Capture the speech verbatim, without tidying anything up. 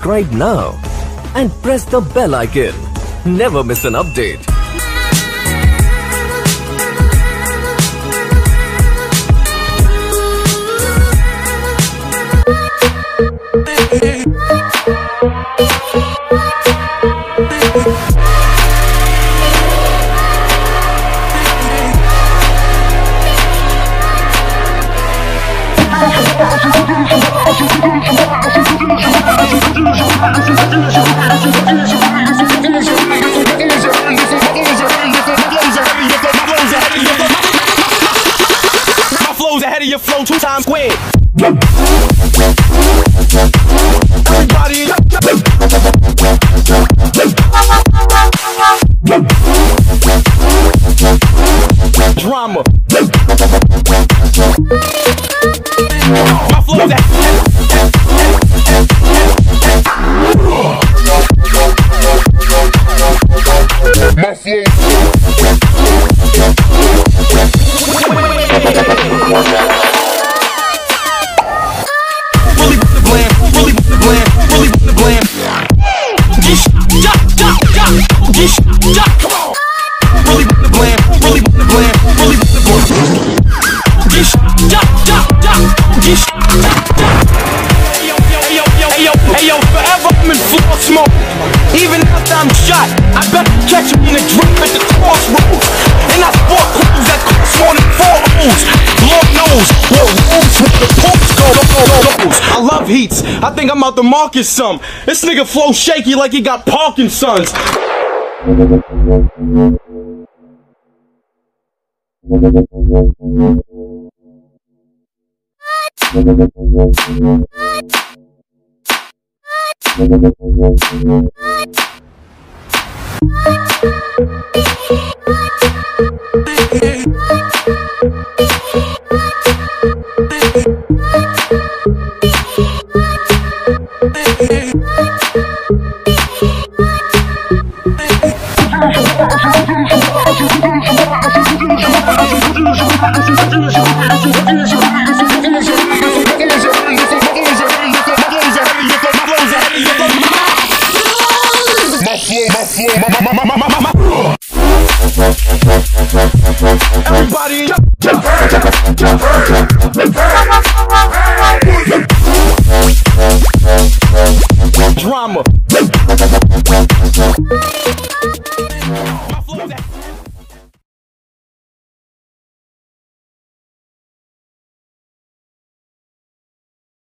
subscribe now and press the bell icon. Never miss an update. My flow's ahead of your flow two times squared. Everybody drama. My flow's ahead. My flow. Really with the blam, really with the blam, really with the blam. Gish, ja, ja, ja, gish, ja, come on. Really with the blam, really with the blam, really with the blam. Gish, ja, ja, ja, gish, ja, ja. Hey yo, yo, yo, yo, hey yo, hey yo, forever I'm in floor smoke. Even after I'm shot, I better catch me in a drip at the crossroads. And I sport clothes that cost more than four O's. Lord knows what rooms with the pumps go. I love heats. I think I'm out to market some. This nigga flow shaky like he got Parkinson's. Everybody drama.